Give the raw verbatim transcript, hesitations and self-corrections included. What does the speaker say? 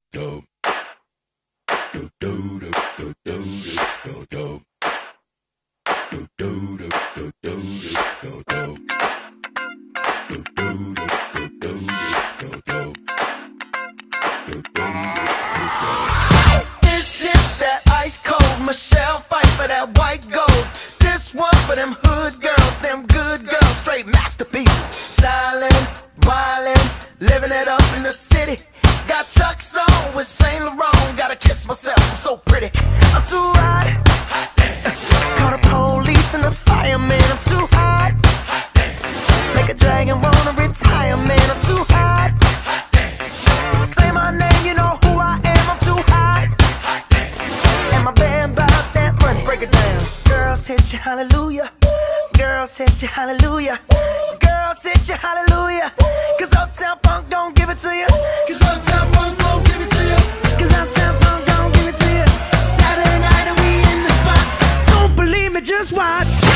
do do do do do do do do do do do do do do do do This is that ice cold Michelle fight for that white gold. This one for them hood girls, them good girls, straight masterpieces. Stylin', wildin', living it up in the city. Got Chuck's on with Saint Laurent. Gotta kiss myself, I'm so pretty. I'm too hot. Call the police and the fireman. I'm too hot. Make a dragon wanna retire, man. I'm too hot. Say my name, you know who I am. I'm too hot. And my band bout that money. Break it down. Girls hit you, hallelujah. Girls hit you, hallelujah. Girls hit you, hallelujah. Cause Uptown Funk don't give it to you. Cause Uptown Funk don't give it to you. Cause Uptown Funk don't give it to you. Saturday night and we in the spot. Don't believe me, just watch.